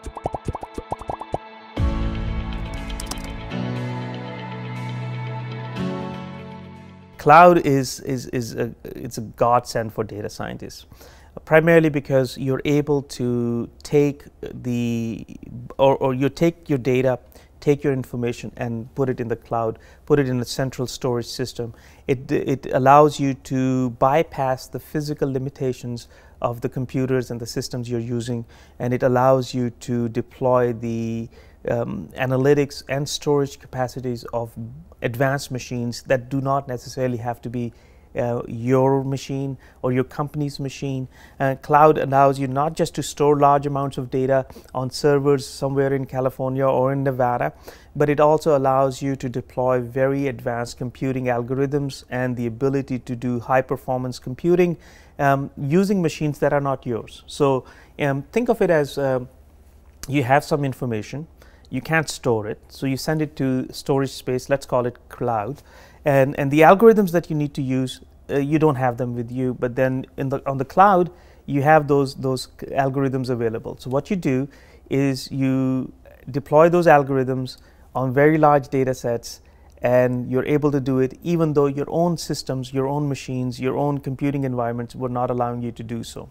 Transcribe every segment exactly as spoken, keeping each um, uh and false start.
Cloud is, is, is a, it's a godsend for data scientists, primarily because you're able to take the, or, or you take your data, take your information and put it in the cloud, put it in a central storage system. It, it allows you to bypass the physical limitations of the computers and the systems you're using, and it allows you to deploy the um, analytics and storage capacities of advanced machines that do not necessarily have to be Uh, your machine or your company's machine. Uh, cloud allows you not just to store large amounts of data on servers somewhere in California or in Nevada, but it also allows you to deploy very advanced computing algorithms and the ability to do high performance computing um, using machines that are not yours. So um, think of it as uh, you have some information, you can't store it, so you send it to storage space, let's call it cloud. And, and the algorithms that you need to use, uh, you don't have them with you, but then in the, on the cloud, you have those, those algorithms available. So what you do is you deploy those algorithms on very large data sets, and you're able to do it even though your own systems, your own machines, your own computing environments were not allowing you to do so.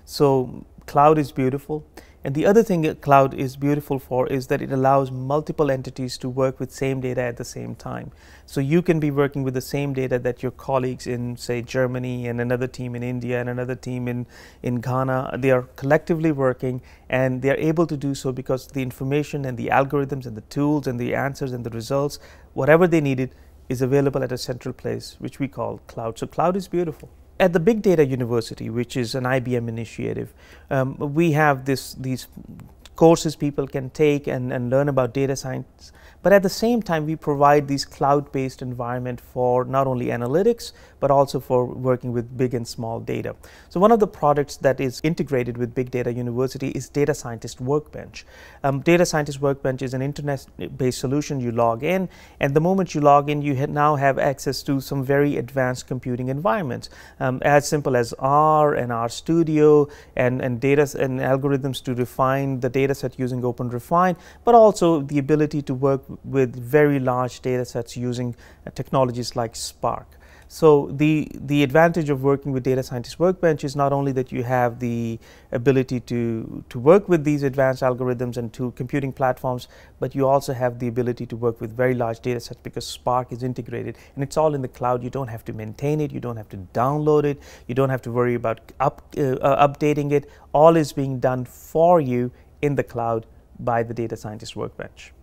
So cloud is beautiful. And the other thing that cloud is beautiful for is that it allows multiple entities to work with same data at the same time. So you can be working with the same data that your colleagues in, say, Germany, and another team in India, and another team in, in Ghana, they are collectively working, and they are able to do so because the information and the algorithms and the tools and the answers and the results, whatever they needed, is available at a central place, which we call cloud. So cloud is beautiful. At the Big Data University, which is an I B M initiative, um, we have this, these courses people can take and, and learn about data science. But at the same time, we provide these cloud-based environment for not only analytics, but also for working with big and small data. So one of the products that is integrated with Big Data University is Data Scientist Workbench. Um, Data Scientist Workbench is an internet-based solution. You log in, and the moment you log in, you ha now have access to some very advanced computing environments, um, as simple as R and R Studio, and, and data and algorithms to refine the data set using OpenRefine, but also the ability to work with very large data sets using uh, technologies like Spark. So the, the advantage of working with Data Scientist Workbench is not only that you have the ability to, to work with these advanced algorithms and to computing platforms, but you also have the ability to work with very large data sets because Spark is integrated and it's all in the cloud. You don't have to maintain it, you don't have to download it, you don't have to worry about up, uh, uh, updating it. All is being done for you in the cloud by the Data Scientist Workbench.